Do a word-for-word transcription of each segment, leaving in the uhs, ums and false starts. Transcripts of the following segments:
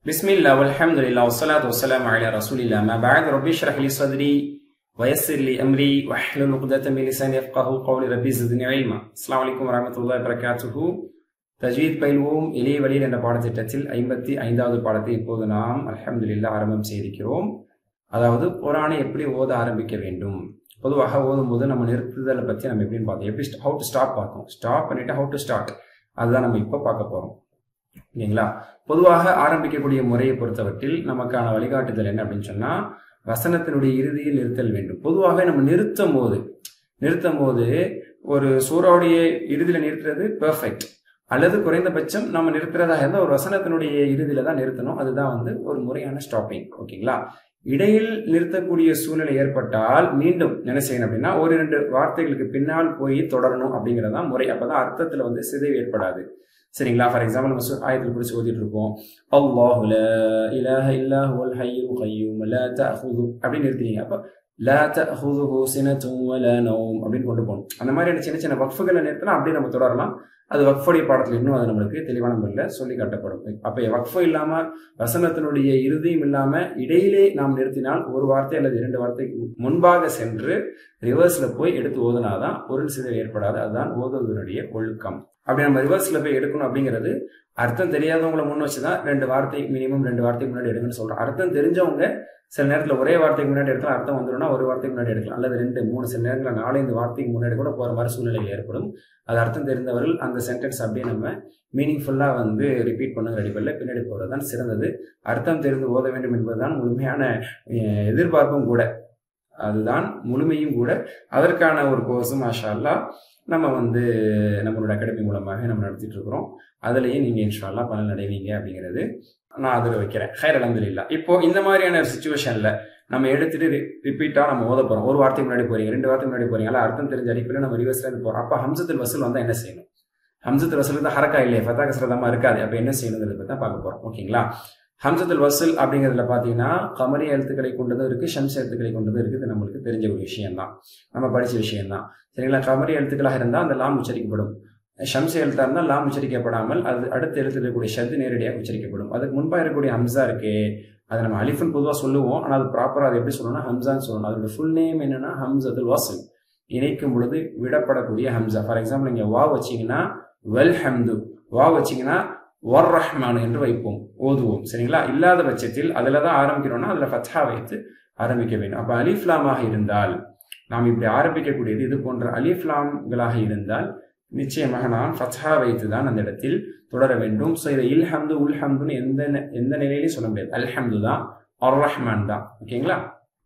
بسم الله والحمد لله والصلاة والسلام على رسول الله ما بعد ربي اشرح لي صدري ويسر لي أمري واحلل عقدة من لساني يفقهوا قولي ربي زدني علما. السلام عليكم ورحمة الله وبركاته. தஜ்வீத் பயில்வோம் இளைய வழியில் என்ற பாடத்திட்டத்தில் ஐம்பத்தி ஐந்தாவது பாடத்தை இப்போது நாம் அல்ஹம்துலில்லாஹ் ஆரம்பம் செய்திருக்கிறோம். அதாவது குர்ஆனை எப்படி ஓத ஆரம்பிக்க வேண்டும். பொதுவாக ஓதும் போது நம்ம நிறுத்துதலை பற்றி நம்ம எப்படின்னு பார்த்தோம். எப்படி ஹவு டு ஸ்டாப் பார்த்தோம். ஸ்டாப் பண்ணிட்டு ஹவு டு ஸ்டார்ட் அதுதான் நம்ம இப்போ பார்க்க போறோம். ஓகேங்களா? பொதுவாக ஆரம்பிக்கக்கூடிய முறையை பொறுத்தவற்றில் நமக்கான வழிகாட்டுதல் என்ன அப்படின்னு சொன்னா, வசனத்தினுடைய இறுதியில் நிறுத்தல் வேண்டும். பொதுவாக நம்ம நிறுத்தும் போது நிறுத்தும் போது ஒரு சூறாவுடைய இறுதியில நிறுத்துறது பெர்ஃபெக்ட், அல்லது குறைந்தபட்சம் நம்ம நிறுத்துறதாக இருந்தால் ஒரு வசனத்தினுடைய இறுதியில தான் நிறுத்தணும். அதுதான் வந்து ஒரு முறையான ஸ்டாப்பிங். ஓகேங்களா? இடையில் நிறுத்தக்கூடிய சூழ்நிலை ஏற்பட்டால் மீண்டும் என்ன செய்யணும் அப்படின்னா, ஒரு இரண்டு வார்த்தைகளுக்கு பின்னால் போய் தொடரணும் அப்படிங்கிறதான் முறை. அப்பதான் அர்த்தத்துல வந்து சிதைவு ஏற்படாது. சரிங்களா? ஃபார் எக்ஸாம்பிள் நம்ம ஆயத்தில் பிடிச்சி ஓதிட்டு இருக்கோம், அல்லாஹு லா இலாஹ இல்லா ஹுவல் ஹய்யுல் கய்யூம் லா தஅஹுது அப்படின்னு நிறுத்தினீங்க. அப்ப லா தஅஹுதுஹு சினத்துன் வலா நௌம் அப்படின்னு கொண்டு போகணும். அந்த மாதிரியான சின்ன சின்ன வக்ஃபுகளை நிறுத்தினா அப்படியே நம்ம தொடரலாம். அது வக்ஃபுடைய பாடத்தில் இன்னும் அது நம்மளுக்கு தெளிவான முறையில் சொல்லி காட்டப்படும். அப்ப வக்ஃபு இல்லாம வசனத்தினுடைய இறுதியும் இல்லாம இடையிலே நாம் நிறுத்தினால் ஒரு வார்த்தை அல்லது இரண்டு வார்த்தைக்கு முன்பாக சென்று ரிவர்ஸ்ல போய் எடுத்து ஓதுனாதான் பொருள் சிதைவு ஏற்படாது. அதுதான் ஓதுவதனுடைய ஒழுக்கம். அப்படி நம்ம ரிவர்ஸ்ல போய் எடுக்கணும் அப்படிங்கிறது அர்த்தம் தெரியாதவங்களை முன் வச்சுதான் ரெண்டு வார்த்தை மினிமம் ரெண்டு வார்த்தைக்கு முன்னாடி எடுக்கணும்னு சொல்றோம். அர்த்தம் தெரிஞ்சவங்க சில நேரத்தில் ஒரே வார்த்தைக்கு முன்னாடி எடுக்கலாம், அர்த்தம் வந்துடும்னா ஒரு வார்த்தைக்கு முன்னாடி எடுக்கலாம், அல்லது ரெண்டு மூணு சில நேரங்களில் நாலஞ்சு வார்த்தைக்கு முன்னாடி கூட போற மாதிரி சூழ்நிலை ஏற்படும். அது அர்த்தம் தெரிந்தவர்கள் அந்த சென்டென்ஸ் அப்படியே நம்ம மீனிங்ஃபுல்லா வந்து ரிப்பீட் பண்ணுங்க அடிப்படையில் பின்னாடி போறது தான் சிறந்தது. அர்த்தம் தெரிந்து ஓத வேண்டும் என்பதுதான் முழுமையான எதிர்பார்ப்பும் கூட, அதுதான் முழுமையும் கூட. அதற்கான ஒரு கோர்ஸும் மாஷா அல்லாஹ் நம்ம வந்து நம்மளோட அகாடமி மூலமாக நம்ம நடத்திட்டு இருக்கிறோம். அதுலயே நீங்க இன்ஷா அல்லாஹ் பலன் அடைவீங்க அப்படிங்கிறது நான் அதில் வைக்கிறேன். ஹைர் அல்ஹம்துலில்லாஹ். இப்போ இந்த மாதிரியான ஒரு சிச்சுவேஷன்ல நம்ம எடுத்துட்டு ரிப்பீட்டா நம்ம ஓத போறோம். ஒரு வார்த்தைக்கு முன்னாடி போறீங்க, ரெண்டு வார்த்தைக்கு முன்னாடி போறீங்களா, அர்த்தம் தெரிஞ்ச அடிப்படையில் நம்ம ரிவர்ஸ்ல இருந்து போறோம். அப்ப ஹம்சத்துல் வசல் வந்தா என்ன செய்யணும்? ஹம்சத்துல் வசல் தான் ஹரக்கா இல்லையா, ஃபத்தா கஸ்ரதமா இருக்காது. அப்ப என்ன செய்யணுங்கிறத பத்தி தான் பார்க்க போறோம். ஓகேங்களா? ஹம்சத்துல் வசல் அப்படிங்கிறதுல பாத்தீங்கன்னா கமரி எழுத்துக்களை கொண்டதும் இருக்கு, ஷம்ஸ் எழுத்துக்களை கொண்டதும் இருக்கு. இது நம்மளுக்கு தெரிஞ்ச ஒரு விஷயம் தான், நம்ம படிச்ச விஷயம் தான். சரிங்களா? கமரி எழுத்துக்களாக இருந்தால் அந்த லாம் உச்சரிக்கப்படும். ஷம்ஸ் எழுத்தா இருந்தால் லாம் உச்சரிக்கப்படாமல் அது அடுத்து எழுத்து இருக்கக்கூடிய ஷத்து நேரடியாக உச்சரிக்கப்படும். அதுக்கு முன்பாக இருக்கக்கூடிய ஹம்சா இருக்கு, அதை நம்ம அலிஃபுன்னு பொதுவாக சொல்லுவோம். ஆனால் அது ப்ராப்பராக அது எப்படி சொல்லணும்னா ஹம்சான்னு சொல்லணும். அதோட ஃபுல் நேம் என்னன்னா ஹம்சத்துல் வஸ்ல், இணைக்கும் பொழுது விடப்படக்கூடிய ஹம்சா. ஃபார் எக்ஸாம்பிள் நீங்க வா வச்சீங்கன்னா வெல் ஹம்து, வா வச்சீங்கன்னா வர் ரஹ்மான் என்று வைப்போம், ஓதுவோம். சரிங்களா? இல்லாத பட்சத்தில் அதுல தான் ஆரம்பிக்கிறோம்னா அதுல ஃபத்ஹா வைத்து ஆரம்பிக்க வேண்டும். அப்ப அலிஃப்லாமாக இருந்தால் நாம் இப்படி ஆரம்பிக்கக்கூடியது இது போன்ற அலிஃப்லாம்களாக இருந்தால் நிச்சயமாக நாம் ஃபத்ஹா வைத்து தான் அந்த இடத்தில் தொடர வேண்டும். ஸோ இதை இல்ஹம்து உல்ஹம்துன்னு எந்த எந்த நிலையிலையும் சொல்ல முடியாது. அல்ஹம்து தான், அர் ரஹ்மான் தான். ஓகேங்களா?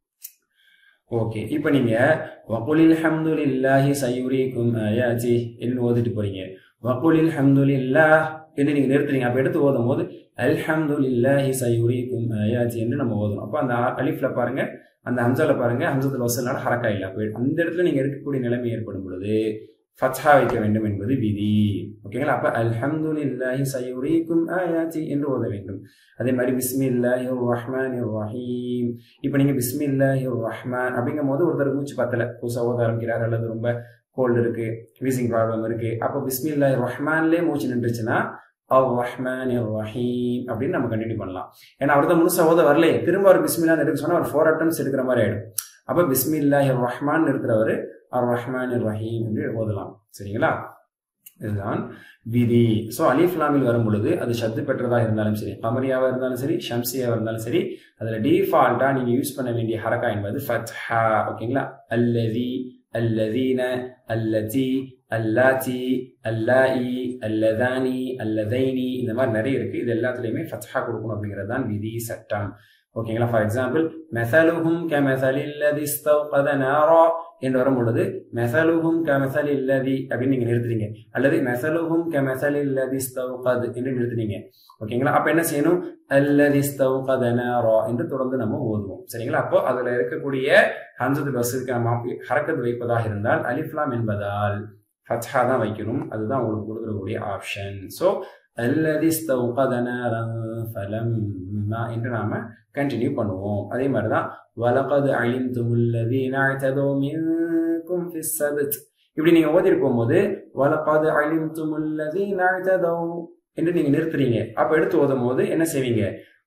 ஓகே. இப்போ நீங்க வகுலில் ஹம்துலில்லாஹி சயுரீக்கும் ஆயாதி என்று ஓதிட்டு போறீங்க. வகுலில் ஹம்துலில்லாஹ் என்று நீங்க நிறுத்துறீங்க. அப்ப எடுத்து ஓதும் போது அல்ஹம்துலில்லாஹி சயுரீக்கும் ஆயாதி என்று நம்ம ஓதணும். அப்ப அந்த அலிஃப்ல பாருங்க, அந்த ஹம்சால பாருங்க, ஹம்சத்துல் வஸ்ல்னால ஹரக்கா இல்ல. அப்ப அந்த இடத்துல நீங்க இருக்கக்கூடிய நிலைமை ஏற்படும் பொழுது ஃபத்ஹா வைக்க வேண்டும் என்பது விதி. ஓகேங்களா? அப்ப அல்ஹம்துலில்லாஹி சயுரீக்கும் ஆயாதி என்று ஓத வேண்டும். அதே மாதிரி பிஸ்மில்லாஹிர் ரஹ்மானிர் ரஹீம். இப்போ நீங்க பிஸ்மில்லாஹிர் ரஹ்மான் அப்படிங்கும் போது ஒருத்தர் மூச்சு பத்தல, புதுசா ஓத ஆரம்பிக்கிறார், அல்லது ரொம்ப கோல்டு இருக்கு, வீசிங் ப்ராப்ளம் இருக்கு. அப்போ பிஸ்மில்லாஹிர் ரஹ்மான்லேயே மூச்சு நின்றுச்சுன்னா அர் ரஹ்மானிர் ரஹீம் அப்படின்னு நம்ம கண்டினியூ பண்ணலாம். ஏன்னா அவர் தான் முழுசா ஓத வரலையே, திரும்ப அவர் பிஸ்மில்லான்னு எடுக்க சொன்னா ஒரு ஃபோர் அட்டம்ஸ் எடுக்கிற மாதிரி ஆயிடும். அப்ப பிஸ்மில்லாஹிர் ரஹ்மான் இருக்கிறவர் அர் ரஹ்மானிர் ரஹீம் என்று ஓதலாம். சரிங்களா? இதுதான் விதி. ஸோ அலிஃப்லாமில் வரும் பொழுது அது ஷத்து பெற்றதாக இருந்தாலும் சரி, கமரியாவா இருந்தாலும் சரி, ஷம்சியாவா இருந்தாலும் சரி, அதுல டிஃபால்ட்டா நீங்க யூஸ் பண்ண வேண்டிய ஹரக்கா என்பது ஃபத்ஹா. ஓகேங்களா? அல்லதி, அல்லதீன, அல்லதி, அல்லாத்தி, அல்லாயி, அல்லதானி, அல்லதைனி, இந்த மாதிரி நிறைய இருக்கு. இது எல்லாத்துலயுமே ஃபத்ஹா கொடுக்கணும் அப்படிங்கிறது தான் விதி, சட்டம். ஓகேங்களா? ஃபார் எக்ஸாம்பிள் மெசலுஹும் கமெசலில் லதி இஸ்தௌகத நாரா என்று வரும் பொழுது மெசலுஹும் கமெசலில் லதி அப்படின்னு நீங்க நிறுத்துறீங்க, அல்லது மெசலுஹும் கமெசலில் லதி இஸ்தௌகத் என்று நிறுத்துறீங்க. ஓகேங்களா? அப்ப என்ன செய்யணும்? அல்லதி இஸ்தௌகத நாரா என்று தொடர்ந்து நம்ம ஓதுவோம். சரிங்களா? அப்போ அதுல இருக்கக்கூடிய ஹம்சத்துல் வஸ்லுக்கு நம்ம ஹரக்கத் வைப்பதாக இருந்தால் அலிஃப்லாம் என்பதால் ஃபத்ஹா தான் வைக்கணும். அதுதான் உங்களுக்கு கொடுக்கக்கூடிய ஆப்ஷன். ஸோ அல்லதி இஸ்தௌகத நாரன் ஃபலம்மா என்று நாம கண்டினியூ பண்ணுவோம். அதே மாதிரிதான் வலகத் அலிம்துமுல் லதீன அஅதது மின்கும் ஃபிஸ் ஸபத் இப்படி நீங்க ஓதிட்டு போகும்போது வலகத் அலிம்துமுல் லதீன அஅதது என்று நீங்க நிறுத்துறீங்க. அப்ப எடுத்து ஓதும் போது என்ன செய்வீங்க?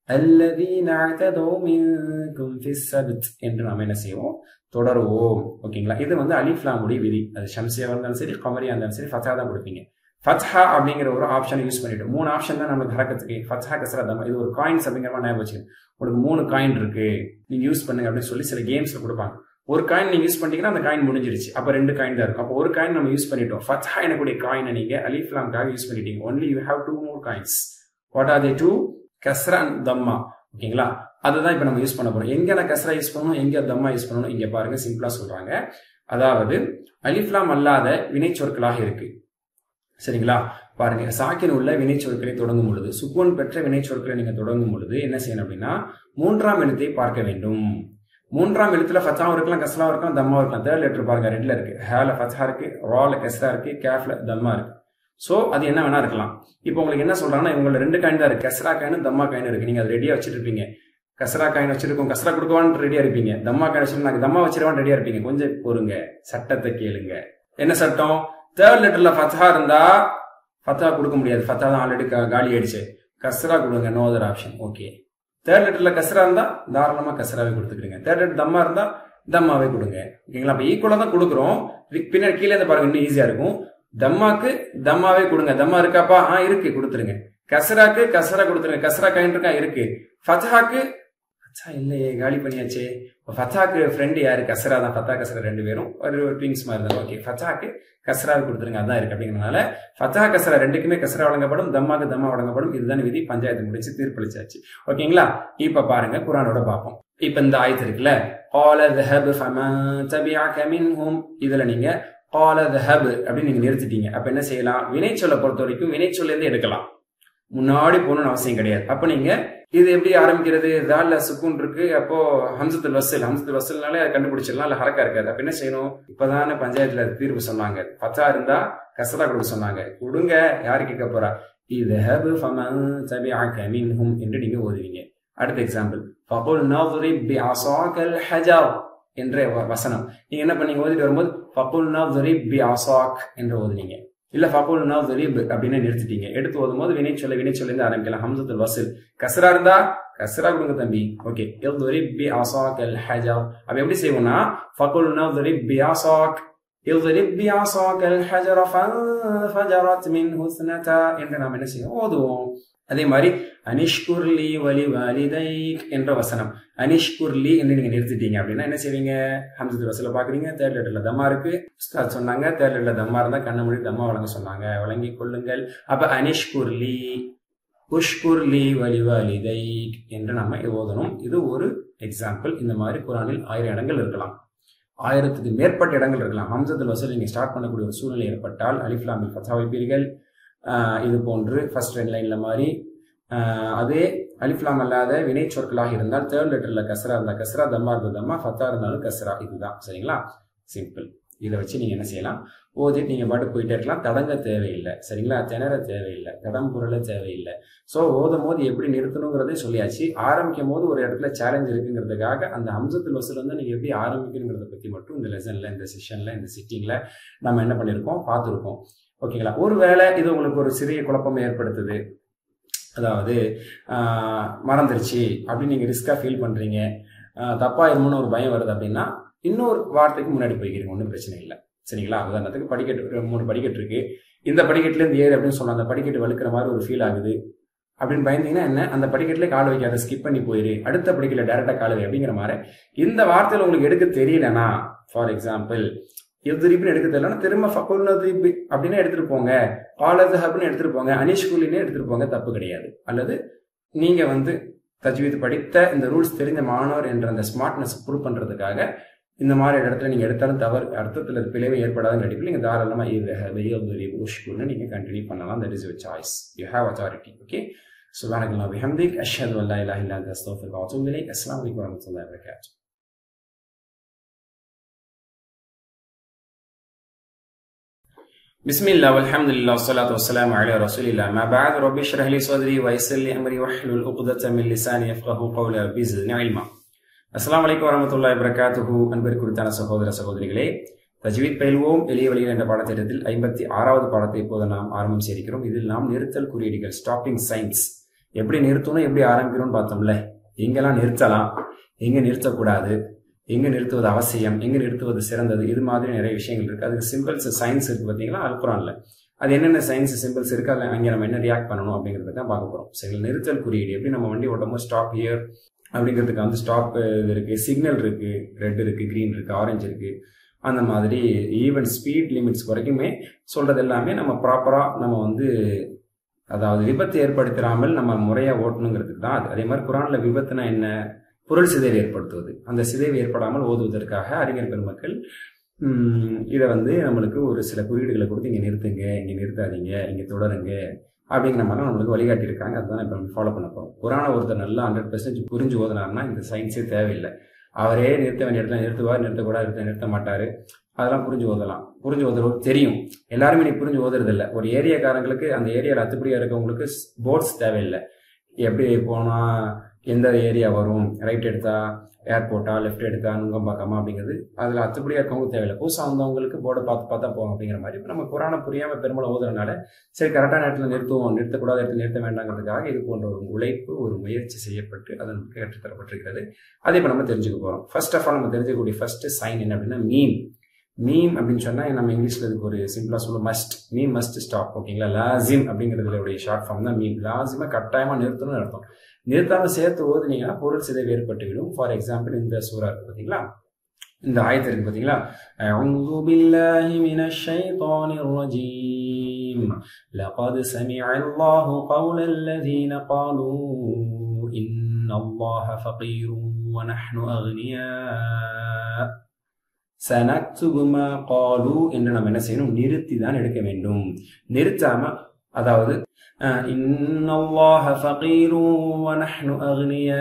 அல்லதீன அஅதது மின்கும் ஃபிஸ் ஸப்த் என்று நாம் என்ன செய்வோம், தொடருவோம். ஓகேங்களா? இது வந்து அலிஃப் லாம் உடைய விதி. அது ஷம்சியா இருந்தாலும் சரி, கமரியா இருந்தாலும் சரி, ஃபத்ஹா தான் கொடுப்பீங்க. ஃபத்ஹா அப்படிங்கிற ஒரு ஆப்ஷன் யூஸ் பண்ணிட்டோம். மூணு ஆப்ஷன் தான் நமக்கு ஹரக்கத்துக்கு. ஃபத்ஹா, கஸ்ரா, தம்மா. இது ஒரு காயின்ஸ் அப்படிங்கிற மாதிரி ஞாபகம் வச்சுக்கணும். உங்களுக்கு மூணு காயின் இருக்கு, நீங்க யூஸ் பண்ணுங்க அப்படின்னு சொல்லி சில கேம்ஸ்ல கொடுப்பாங்க. ஒரு காயின் நீங்க யூஸ் பண்ணிட்டீங்கன்னா அந்த காயின் முடிஞ்சிருச்சு. அப்ப ரெண்டு காயின் தான் இருக்கும். அப்போ ஒரு காயின் நம்ம யூஸ் பண்ணிட்டோம். ஃபத்ஹா எனக்கூடிய காயினை நீங்க அலிஃப் லாம்காக யூஸ் பண்ணிட்டீங்க. Only you have two more coins. What are the two? கஸ்ரா அண்ட் தம்மா. ஓகேங்களா? அதுதான் இப்ப நம்ம யூஸ் பண்ண போறோம். எங்க நான் கஸ்ரா யூஸ் பண்ணணும், எங்க தம்மா யூஸ் பண்ணணும், இங்க பாருங்க சிம்பிளா சொல்றாங்க. அதாவது அலிஃப் லாம் அல்லாத வினை சொற்களாக இருக்கு. சரிங்களா? பாருங்க, சாக்கின் உள்ள வினை சொற்களை தொடங்கும் பொழுது, சுக்குன் பெற்ற வினை சொற்களை நீங்க தொடங்கும் பொழுது என்ன செய்யணும் அப்படின்னா, மூன்றாம் எழுத்தை பார்க்க வேண்டும். மூன்றாம் எழுத்துல ஃபத்ஹாவும் இருக்கலாம், கஸ்ரா இருக்கலாம், தம்மா இருக்கலாம். தேர்ட் லெட்டர் பாருங்க, ரெண்டுல இருக்கு. ஹேல ஃபத்ஹா இருக்கு, ரால கஸ்ரா இருக்கு, கேஃப்ல தம்மா இருக்கு. சோ அது என்ன வேணா இருக்கலாம். இப்போ உங்களுக்கு என்ன சொல்றாங்கன்னா, இவங்கள ரெண்டு காயின் தான் இருக்கு, கஸ்ரா காயின், தம்மா காயின் இருக்கு. நீங்க அது ரெடியா வச்சிட்டு இருப்பீங்க. கஸ்ரா காயின் வச்சிருக்கோம், கஸ்ரா கொடுக்கவான்னு ரெடியா இருப்பீங்க. தம்மா காயின் வச்சிருக்கோம், தம்மா வச்சிருவான்னு ரெடியா இருப்பீங்க. கொஞ்சம் பொறுங்க, சட்டத்தை கேளுங்க. என்ன சட்டம்? தேர்ட் லெட்டர்ல ஃபத்ஹா இருந்தா ஃபத்ஹா கொடுக்க முடியாது. ஃபத்ஹா தான் ஆல்ரெடி காலி ஆயிடுச்சு. கஸ்ரா கொடுங்க, no other option. Okay. Third லெட்டர்ல கஸ்ரா இருந்தா தாராளமா கஸ்ராவே கொடுத்துக்கிறீங்க. தேர்ட் லெட்டர் தம்மா இருந்தா தம்மாவே கொடுங்க. ஓகேங்களா? அப்ப ஈக்குவலா தான் கொடுக்குறோம். பின்னாடி கீழே இருந்து பாருங்க, இன்னும் ஈஸியா இருக்கும். தம்மாக்கு தம்மாவே கொடுங்க. தம்மா இருக்காப்பா? ஆ இருக்கு, கொடுத்துருங்க. கஸ்ராக்கு கஸ்ரா கொடுத்துருங்க. கஸ்ரா காயின் இருக்கா? இருக்கு. ஃபத்ஹாக்கு அச்சா இல்லையே, காலி பண்ணியாச்சே. ஃபத்தாக்கு ஃப்ரெண்டு யாரு? கஸ்ரா தான். ஃபத்தா கஸ்ரா ரெண்டு பேரும் ஒரு ட்விங்ஸ் மாதிரி தான். ஓகே, ஃபத்தாக்கு கஸ்ராவை கொடுத்துருங்க, அதான் இருக்கு. அப்படிங்கிறதுனால ஃபத்தா கஸ்ரா ரெண்டுக்குமே கஸ்ரா வழங்கப்படும், தம்மாக்கு தம்மா வழங்கப்படும். இதுதான் விதி. பஞ்சாயத்து முடிச்சு தீர்ப்பளிச்சாச்சு. ஓகேங்களா? இப்ப பாருங்க, குர்ஆனோட பார்ப்போம். இப்ப இந்த ஆயத்து இருக்குல்ல, قال ذهب فمن تبعك منهم, இதுல நீங்க قال ذهب அப்படின்னு நீங்க நிறுத்திட்டீங்க. அப்ப என்ன செய்யலாம்? வினைச்சொல்லை பொறுத்த வரைக்கும் வினைச்சொல்ல இருந்து எடுக்கலாம், முன்னாடி போகணும்னு அவசியம் கிடையாது. அப்ப நீங்க இது எப்படி ஆரம்பிக்கிறது? தால்ல சுக்குன் இருக்கு, அப்போ ஹம்சத்துல் வஸ்ல், ஹம்சத்துல் வஸ்ல்னாலே அதை கண்டுபிடிச்சிடலாம். இல்ல ஹரக்கா இருக்காது. அப்ப என்ன செய்யணும்? இப்பதானே பஞ்சாயத்துல தீர்வு சொன்னாங்க, ஃபத்தா இருந்தா கஸ்ரா கொடுக்க சொன்னாங்க. கொடுங்க, யாரு கேட்க போறா? இذهب فمن تبعك منهم என்று நீங்க ஓதுவீங்க. அடுத்த எக்ஸாம்பிள், فقل نضرب بعصاك الحجر என்ற வசனம். நீங்க என்ன பண்ணீங்க? ஓதிட்டு வரும்போது فقل نضرب بعصاك என்று ஓதுனீங்க. இல்ல ஃபகுல் நضرب அப்படின்னு நிறுத்திட்டீங்க. எடுத்து ஓதும் போது வினை சொல்ல வினை சொல்ல இருந்து ஆரம்பிக்கலாம். ஹம்சத்துல் வஸ்ல். கஸ்ரா இருந்தா கஸ்ரா கொடுங்க தம்பி. ஓகே, اضرب بعصاك الحجر. அப்ப எப்படி செய்வோம்னா, فقل نضرب بعصاك اضرب بعصاك الحجر فانفجرت منه اثنتا என்று நாம் என்ன செய்வோம்? ஓதுவோம். அதே மாதிரி அனிஷ்குர்லி வலி வாலிதைக் என்ற வசனம். அனிஷ்குர்லி என்று நீங்க நிறுத்திட்டீங்க அப்படின்னா என்ன செய்வீங்க? ஹம்சத்துல் வஸ்ல பாக்குறீங்க, தேர்ட் லெட்டர்ல தம்மா இருக்கு. உஸ்தாத் சொன்னாங்க தேர்ட் லெட்டர்ல தம்மா இருந்தா கண்ண மூடி தம்மா வழங்க சொன்னாங்க, வழங்கி கொள்ளுங்கள். அப்ப அனிஷ்குர்லி உஷ்குர்லி வலி வாலிதைக் என்று நம்ம ஓதணும். இது ஒரு எக்ஸாம்பிள். இந்த மாதிரி குர்ஆனில் ஆயிரம் இடங்கள் இருக்கலாம், ஆயிரத்துக்கு மேற்பட்ட இடங்கள் இருக்கலாம். ஹம்சத்துல் வஸ்ல் நீங்க ஸ்டார்ட் பண்ணக்கூடிய ஒரு சூழ்நிலை ஏற்பட்டால் அலிஃப் லாம் மில் ஃபத்ஹா வைப்பீர்கள். இது போன்று ஃபர்ஸ்ட் ரெண்டு லைன்ல மாதிரி. அதே அலிஃப் லாம் அல்லாத வினை சொற்களாக இருந்தால் தேர்ட் லெட்டர்ல கஸ்ரா இருந்தா கஸ்ரா, தம்மா இருந்தா தம்மா, ஃபத்தா இருந்தாலும் கஸ்ரா. இதுதான். சரிங்களா? சிம்பிள். இதை வச்சு நீங்க என்ன செய்யலாம்? ஓதிட்டு நீங்க பாட்டு போயிட்டே இருக்கலாம். தடங்க தேவையில்லை. சரிங்களா? திணற தேவையில்லை, தடம் புரள தேவையில்லை. ஸோ ஓதும் போது எப்படி நிறுத்தணுங்கிறதே சொல்லியாச்சு. ஆரம்பிக்கும் போது ஒரு இடத்துல சேலஞ்ச் இருக்குங்கிறதுக்காக அந்த ஹம்சத்துல் வஸ்ல் வந்து நீங்க எப்படி ஆரம்பிக்கணுங்கிறத பத்தி மட்டும் இந்த லெசன்ல, இந்த செஷன்ல, இந்த சிட்டிங்ல நம்ம என்ன பண்ணிருக்கோம், பார்த்துருக்கோம். ஓகேங்களா? ஒருவேளை இது உங்களுக்கு ஒரு சிறிய குழப்பம் ஏற்படுத்துது, அதாவது மறந்துருச்சு அப்படின்னு நீங்க ரிஸ்கா ஃபீல் பண்றீங்க, தப்பா இருமுன்னு ஒரு பயம் வருது அப்படின்னா இன்னொரு வார்த்தைக்கு முன்னாடி போய்க்கிறீங்க, ஒன்றும் பிரச்சனை இல்லை. சரிங்களா? உதாரணத்துக்கு படிக்கட்டு, மூணு படிக்கட்டு இருக்கு, இந்த படிக்கட்டுல இருந்து ஏறு அப்படின்னு சொன்னா அந்த படிக்கட்டு வலுக்கிற மாதிரி ஒரு ஃபீல் ஆகுது அப்படின்னு பயந்தீங்கன்னா என்ன, அந்த படிக்கட்டுல கால் வைக்காத, ஸ்கிப் பண்ணி போயிரு, அடுத்த படிக்கல டைரக்டா கால் வை அப்படிங்கிற மாதிரி. இந்த வார்த்தையில உங்களுக்கு எடுக்க தெரியலனா, ஃபார் எக்ஸாம்பிள் எதிரிப்புன்னு எடுக்க தெரியலன்னா திரும்ப ஃபகுல் நதிப் அப்படின்னு எடுத்துட்டு போங்க, காலதுஹப்னு எடுத்துட்டு போங்க, அனிஷ்குலின்னு எடுத்துட்டு போங்க, தப்பு கிடையாது. அல்லது நீங்க வந்து தஜ்வீத் படித்த இந்த ரூல்ஸ் தெரிஞ்ச மாணவர் என்ற அந்த ஸ்மார்ட்னஸ் ப்ரூவ் பண்றதுக்காக இந்த மாதிரி இடத்துல நீங்க எடுத்தாலும் தவறு அர்த்தத்துல பிழைவை ஏற்படாதுன்னு அடிப்பில் நீங்க தாராளமா உஷ்குன்னு நீங்க கண்டினியூ பண்ணலாம். That is your choice. You have authority. Okay, சுப்ஹானல்லாஹி வ பிஹம்திஹி அஷ்ஹது அன் லா இலாஹா இல்லா அன்த அஸ்தக்ஃபிருக வ அத்தூபு இலைக். அஸ்ஸலாமு அலைக்கும் வ ரஹ்மத்துல்லாஹி வ பரகாத்துஹு. பிஸ்மில்லாஹ் வல்ஹம்துலில்லாஹ் வஸ்ஸலாத்து வஸ்ஸலாமு அலா ரசூலில்லாஹ். மா பஅத். ரப்பி இஷ்ரஹ் லி ஸத்ரி வ யஸ்ஸிர் லி அம்ரி வஹ்லுல் உக்தத்தம் மின் லிசானி யஃப்கஹு கௌலி. ரப்பி ஸித்னி இல்மா. அஸ்ஸலாமு அலைக்கும் வரஹ்மத்துல்லாஹி வபரகாத்துஹு. அன்பிற்கு குறித்தான சகோதர சகோதரிகளே, தஜ்வீத் பயில்வோம் எளிய வழியில் என்ற பாடத்திட்டத்தில் ஐம்பத்தி ஆறாவது பாடத்தை இப்போது நாம் ஆரம்பம் செய்திருக்கிறோம். இதில் நாம் நிறுத்தல் குறியீடுகள், ஸ்டாப்பிங் சைன்ஸ், எப்படி நிறுத்தணும் எப்படி ஆரம்பிக்கணும்னு பார்த்தோம்ல, எங்கெல்லாம் நிறுத்தலாம், எங்க நிறுத்தக்கூடாது, எங்க நிறுத்துவது அவசியம், எங்க நிறுத்துவது சிறந்தது, இது மாதிரி நிறைய விஷயங்கள் இருக்கு. அதுக்கு சிம்பிள்ஸ் சயின்ஸ் இருக்கு பார்த்தீங்களா அல் குர்ஆன்ல. அது என்னென்ன சயின்ஸ் சிம்பிள்ஸ் இருக்கு, அதில் அங்கே நம்ம என்ன ரியாக்ட் பண்ணணும் அப்படிங்கிறத தான் பார்க்க போறோம். சரி, நிறுத்தல் குறியீடு எப்படி நம்ம வண்டி ஓட்டமோ ஸ்டாப் ஹியர் அப்படிங்கிறதுக்கு வந்து ஸ்டாப் இருக்கு, சிக்னல் இருக்கு, ரெட் இருக்கு, கிரீன் இருக்கு, ஆரஞ்சு இருக்கு. அந்த மாதிரி ஈவன் ஸ்பீட் லிமிட்ஸ் வரைக்குமே சொல்றது எல்லாமே நம்ம ப்ராப்பரா நம்ம வந்து அதாவது விபத்து ஏற்படுத்தாமல் நம்ம முறையா ஓட்டணுங்கிறதுக்கு தான் அது. அதே மாதிரி குர்ஆன்ல விபத்துனா என்ன, பொருள் சிதைவு ஏற்படுத்துவது. அந்த சிதைவு ஏற்படாமல் ஓதுவதற்காக அறிஞர் பெருமக்கள் உம் இதை வந்து நம்மளுக்கு ஒரு சில குறியீடுகளை கொடுத்து இங்க நிறுத்துங்க, இங்க நிறுத்தாதீங்க, இங்க தொடருங்க அப்படிங்கிற மாதிரி நம்மளுக்கு வழிகாட்டி இருக்காங்க. அதுதான் இப்போ நம்ம ஃபாலோ பண்ண போறோம். குர்ஆனை ஒருத்தர் நல்லா ஹண்ட்ரட் பெர்சன்ட் புரிஞ்சு ஓதுனாருன்னா இந்த சயின்ஸே தேவையில்லை. அவரே நிறுத்த வேண்டிய இடத்துல நிறுத்துவார், நிறுத்தக்கூடாது நிறுத்த நிறுத்த மாட்டாரு. அதெல்லாம் புரிஞ்சு ஓதலாம். புரிஞ்சு ஓதுறது தெரியும். எல்லாருமே நீ புரிஞ்சு ஓதுறது இல்லை. ஒரு ஏரியாக்காரங்களுக்கு அந்த ஏரியாவில் அத்துப்படியா இருக்கவங்களுக்கு போர்ட்ஸ் தேவையில்லை. எப்படி போனா எந்த ஏரியா வரும், ரைட் எடுத்தா ஏர்போர்ட்டா, லெஃப்ட் எடுத்தா நுங்கம்பாக்கமா அப்படிங்கிறது அதில் அத்துப்படியா இருக்கவங்க தேவையில்லை. புதுசாக வந்தவங்களுக்கு போர்டை பார்த்து பார்த்தா போகும் அப்படிங்கிற மாதிரி. இப்போ நம்ம குர்ஆனை புரியாமல் பெரும்பாலும் ஓதுறதுனால சரி கரெக்டான இடத்துல நிறுத்துவோம், நிறுத்தக்கூடாத இடத்துல நிறுத்த வேண்டாங்கிறதுக்காக இது போன்ற ஒரு உழைப்பு, ஒரு முயற்சி செய்யப்பட்டு அது நமக்கு கற்றுத்தரப்பட்டிருக்கிறது. அதை இப்போ நம்ம தெரிஞ்சுக்க போகிறோம். ஃபர்ஸ்ட் ஆஃப் ஆல் நம்ம தெரிஞ்சுக்கக்கூடிய ஃபர்ஸ்ட் சைன் என்ன அப்படின்னா மீம். மீம் அப்படின்னு சொன்னா நம்ம இங்கிலீஷ்ல இதுக்கு ஒரு சிம்பிளா சொல்லுவோம், மஸ்ட். Meme must stop. ஓகேங்களா, லாசிம் அப்படிங்கிறதுடைய ஷார்ட் ஃபார்ம் தான் மீம். லாசிமா கட்டாயமா நிறுத்தணும்னு அர்த்தம். நிறுத்தாம சேர்த்து ஓதுனீங்கன்னா பொருள் சிதைவு ஏற்பட்டுவிடும். ஃபார் எக்ஸாம்பிள் இந்த சூரா இருக்கு பார்த்தீங்களா, இந்த ஆயத்து இருக்கு பார்த்தீங்களா, அஊது பில்லாஹி மினஷ் ஷைத்தானிர் ரஜீம் லகத் சமிஅல்லாஹு கௌலல் லதீன காலூ இன்னல்லாஹ ஃபகீரும் வ நஹ்னு அக்னியா சனக்துபு மா காலு என்று நம்ம என்ன செய்யணும், நிறுத்தி தான் எடுக்க வேண்டும். நிறுத்தாம அதாவது இன்னல்லாஹ ஃபகீரும் வ நஹ்னு அக்னியா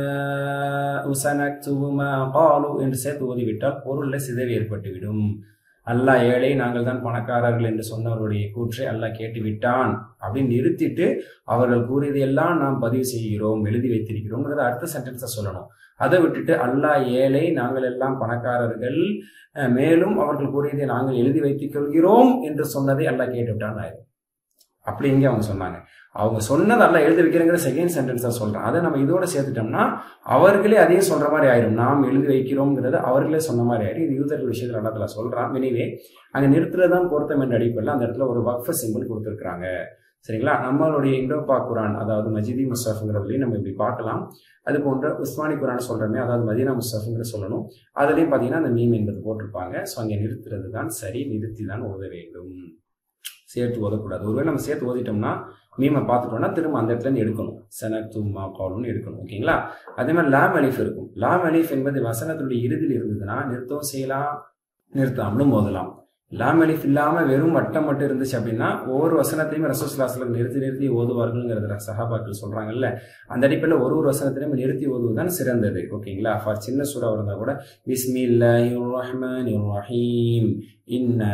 சனக்துபு மா காலு என்று சேர்த்து ஓதிவிட்டால் பொருள்ல சிதைவு ஏற்பட்டுவிடும். அல்லாஹ் ஏழை, நாங்கள் தான் பணக்காரர்கள் என்று சொன்னவருடைய கூற்றை அல்லாஹ் கேட்டு விட்டான் அப்படின்னு நிறுத்திட்டு அவர்கள் கூறியது எல்லாம் நாம் பதிவு செய்கிறோம், எழுதி வைத்திருக்கிறோம் அடுத்த சென்டென்ஸை சொல்லணும். அதை விட்டுட்டு அல்லாஹ் ஏழை, நாங்கள் எல்லாம் பணக்காரர்கள், மேலும் அவர்கள் கூறியதை நாங்கள் எழுதி வைத்துக் கொள்கிறோம் என்று சொன்னதை அல்லாஹ் கேட்டு விட்டான் ஆயிரும். அப்படி இங்கே அவங்க சொன்னாங்க. அவங்க சொன்னது அல்லாஹ் எழுதி வைக்கிறங்கிற செகண்ட் சென்டென்ஸா சொல்றான். அதை நம்ம இதோட சேர்த்துட்டோம்னா அவர்களே அதையும் சொல்ற மாதிரி ஆயிரும். நாம் எழுதி வைக்கிறோம்ங்கிறது அவர்களே சொன்ன மாதிரி ஆயிரும். இது யூதர்கள் விஷயத்துல அல்லாஹ் சொல்றான். எனவே அங்க நிறுத்துறதான் பொருத்தம் என்ற அடிப்படையில் அந்த இடத்துல ஒரு வக்ஃப் சிம்பிள் கொடுத்துருக்காங்க. சரிங்களா, நம்மளுடைய இண்டோ பாக் குரான் அதாவது மஜிதி முஸ்ஹஃப்ங்கிறதுலையும் நம்ம இப்படி பார்க்கலாம். அது போன்ற உஸ்மானி குரான் சொல்றமே அதாவது மதீனா முஸ்ஹஃப்ங்கிற சொல்லணும். அதுலயும் பாத்தீங்கன்னா அந்த மீம் என்பது போட்டிருப்பாங்க. ஸோ அங்கே நிறுத்துறது தான் சரி, நிறுத்தி தான் ஓத வேண்டும், சேர்த்து ஓதக்கூடாது. ஒருவேளை நம்ம சேர்த்து ஓதிட்டோம்னா மீமை பார்த்துட்டோம்னா திரும்ப அந்த இடத்துல இருந்து எடுக்கணும், சனக்து மா காலுன்னு எடுக்கணும். ஓகேங்களா, அதே மாதிரி லாம் அலிஃப் இருக்கும். லாம் அலிஃப் என்பது வசனத்துடைய இறுதியில் இருந்ததுன்னா நிறுத்தவும் செய்யலாம், நிறுத்தாமலும் ஓதலாம். லாம் அலிஃப் இல்லாம வெறும் வட்டம் மட்டும் இருந்துச்சு அப்படின்னா ஒவ்வொரு வசனத்தையும் ரசூலுல்லாஹி ஸல்லல்லாஹு அலைஹி வஸல்லம் நிறுத்தி நிறுத்தி ஓதுவார்கள்ங்கிறத சஹாபாக்கள் சொல்றாங்கல்ல. அந்த அடிப்படையில் ஒரு ஒரு வசனத்திலையும் நிறுத்தி ஓதுவதுதான் சிறந்தது. ஓகேங்களா, ஃபார் சின்ன சூரா இருந்தா கூட பிஸ்மில்லாஹிர் ரஹ்மானிர் ரஹீம் இன்னா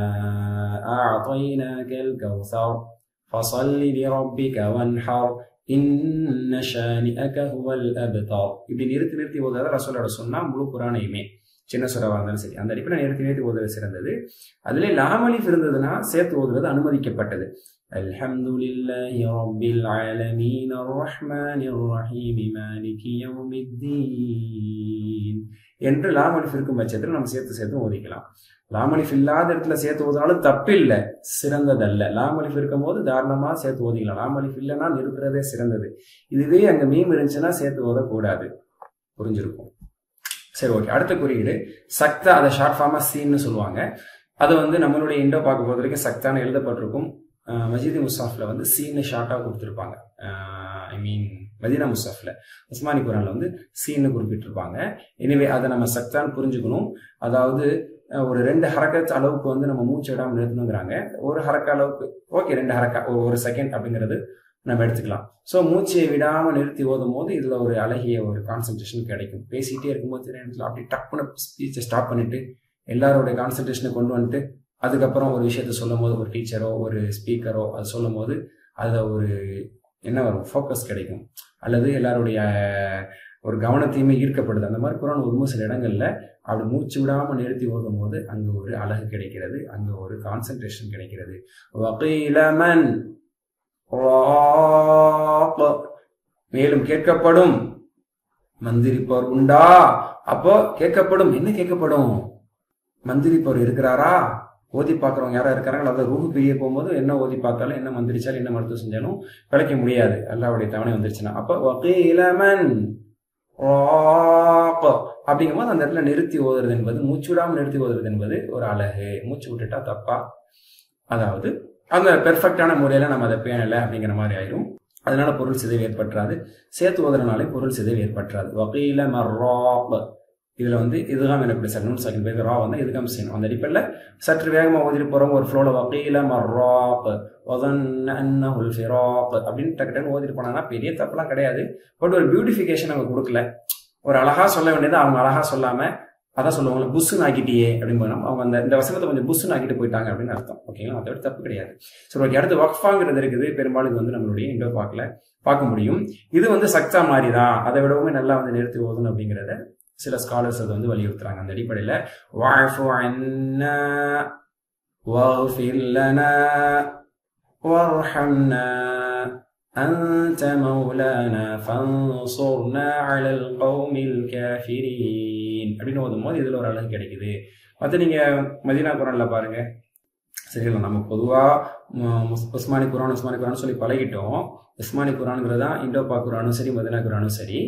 அஅதைனாகல் கௌஸர் ஃபஸல்லி லிரப்பிக வன்ஹர் இன்ன ஷானிஅக ஹுவல் அப்தர். இப்படி நிறுத்தி நிறுத்தி ஓதுறத ரசூலோட சொன்னா முழு குர்ஆனையுமே சின்ன சூறாவா இருந்தாலும் சரி அந்த அடிப்படையில் நிறுத்தி நிறுத்தி ஓதுறது சிறந்தது. அதுல லாம் அலிஃப் இருந்ததுன்னா சேர்த்து ஓதுறது அனுமதிக்கப்பட்டது. அல்ஹம்துலில்லாஹி ரப்பில் ஆலமீன் அர்ரஹ்மானிர் ரஹீம் மாலிகி யௌமித்தீன் என்று லாம் அலிஃப் இருக்கும் பட்சத்தில் நம்ம சேர்த்து சேர்த்து ஓதிக்கலாம். லாம் அலிஃப் இல்லாத இடத்துல சேர்த்து ஓதுனாலும் தப்பு இல்லை, சிறந்ததல்ல. லாம் அலிஃப் இருக்கும் போது தாராளமா சேர்த்து ஓதிக்கலாம். லாம் அலிஃப் இல்லைன்னா நிறுத்துறதே சிறந்தது. இதுவே அங்க மீம் இருந்துச்சுன்னா சேர்த்து ஓதக்கூடாது. புரிஞ்சிருக்கும். சரி, ஓகே. அடுத்த குறியீடு சக்தா, அதை ஷார்ட் ஃபார்மா சீன்னு சொல்லுவாங்க. அது வந்து நம்மளுடைய இண்டோ பார்க்க பொறுத்த வரைக்கும் சக்தான்னு எழுதப்பட்டிருக்கும். மஜிதி முஸ்ஹஃப்ல வந்து சீன்னு ஷார்ட்டா கொடுத்துருப்பாங்க. ஐ மீன் மதீனா முஸ்ஹஃப்ல. உஸ்மானி குர்ஆன்ல வந்து சீன்னு குறிப்பிட்டிருப்பாங்க. எனவே அதை நம்ம சக்தான்னு புரிஞ்சுக்கணும். அதாவது ஒரு ரெண்டு ஹரக்கத் அளவுக்கு வந்து நம்ம மூச்சு விடாமல் நிறுத்தணுங்கிறாங்க. ஒரு ஹரக்க அளவுக்கு ஓகே, ரெண்டு ஹரக்கா ஒரு செகண்ட் அப்படிங்கிறது நம்ம எடுத்துக்கலாம். ஸோ மூச்சையை விடாமல் நிறுத்தி ஓதும் போது இதுல ஒரு அழகிய ஒரு கான்சென்ட்ரேஷன் கிடைக்கும். பேசிட்டே இருக்கும்போது நேரத்தில் அப்படி டக்குன்னு ஸ்பீச்சை ஸ்டாப் பண்ணிட்டு எல்லாரோடைய கான்சென்ட்ரேஷனை கொண்டு வந்துட்டு அதுக்கப்புறம் ஒரு விஷயத்த சொல்லும் போது ஒரு டீச்சரோ ஒரு ஸ்பீக்கரோ அது சொல்லும் போது அதுல ஒரு என்ன வரும், ஃபோக்கஸ் கிடைக்கும், அல்லது எல்லாருடைய ஒரு கவனத்தையுமே ஈர்க்கப்படுது. அந்த மாதிரி குர்ஆன் ஒரு சில இடங்கள்ல அப்படி மூச்சு விடாம நிறுத்தி ஓதும் போது அங்க ஒரு அழகு கிடைக்கிறது, அங்க ஒரு கான்சென்ட்ரேஷன் கிடைக்கிறது. வகீல மன் ராக் மேலும் கேட்கப்படும். மந்திரிப்பவர் உண்டா? அப்போ கேட்கப்படும். என்ன கேட்கப்படும்? மந்திரிப்பவர் இருக்கிறாரா? ஓதி பார்க்குறவங்க யாரா இருக்கிறாங்களோ, அதாவது ரூஹு பிரிய போகும்போது என்ன ஓதி பார்த்தாலும் என்ன மந்திரிச்சாலும் என்ன மருத்துவம் செஞ்சாலும் பிழைக்க முடியாது, அல்லாஹ்வுடைய தவணை வந்துருச்சுன்னா. அப்போ வகீலமன் அப்படிங்கும்போது அந்த இடத்துல நிறுத்தி ஓதுறது என்பது, மூச்சு விடாமல் நிறுத்தி ஓதுறது என்பது ஒரு அழகு. மூச்சு விட்டுட்டா தப்பா, அதாவது அந்த பெர்ஃபெக்டான முறையில நம்ம அதை பேணலை அப்படிங்கிற மாதிரி ஆயிரும். அதனால பொருள் சிதைவு ஏற்பட்டுறாது. சேர்த்து ஓதுறதுனாலே பொருள் சிதைவு ஏற்பட்டுறாது. வகீல மர்ராப் இதுல வந்து இதுதான் எப்படி சார் நூன் செகண்ட் பேர் ரா வந்து இதுக்காம செய்யணும். அந்த அடிப்படையில் சற்று வேகமா ஓதிட்டு போறவங்க ஒரு ஃப்ளோல வகீல மர்ராப் வதன்னஹுல் ஃபிராக் அப்படின்னு டக்கு டக்குன்னு ஓதிட்டு போனாங்கன்னா பெரிய தப்புலாம் கிடையாது. பட் ஒரு பியூட்டிஃபிகேஷன் அவங்க கொடுக்கல. ஒரு அழகா சொல்ல வேண்டியது அவங்க அழகா சொல்லாம அதான் சொல்லுவாங்க புஷ்ஷுன்னு ஆக்கிட்டியே அப்படின்னு. அவங்க அந்த இந்த வசனத்தை கொஞ்சம் புஷ்ஷுன்னு ஆக்கிட்டு போயிட்டாங்க அப்படின்னு அர்த்தம். ஓகேங்களா? அதை விட தப்பு கிடையாது. சரி, ஓகே. அடுத்து வக்ஃபாங்கிறது இருக்குது. பெரும்பாலும் இது வந்து நம்மளுடைய இண்டோ பார்க்கல பார்க்க முடியும். இது வந்து சக்தா மாதிரி தான், அதை விடவுமே நல்லா வந்து நிறுத்தி ஓதணும் அப்படிங்கிறத சில ஸ்காலர்ஸ் அதை வந்து வலியுறுத்துறாங்க. அந்த அடிப்படையில வஅஃபு அன்னா வஃபிர் லனா வர்ஹம்னா أنت مولانا فانصرنا على القوم الكافرين அப்படின்னு ஓதும்போது இதுல ஒரு அழகு கிடைக்குது. மற்ற நீங்க மதீனா குரான்ல பாருங்க. சரிங்களா? நம்ம பொதுவா உஸ்மானி குரான் உஸ்மானி குரான் சொல்லி பழகிட்டோம். உஸ்மானி குரான்ங்கிறது தான் இண்டோ பாக் குரானும் சரி மதீனா குரானும் சரி.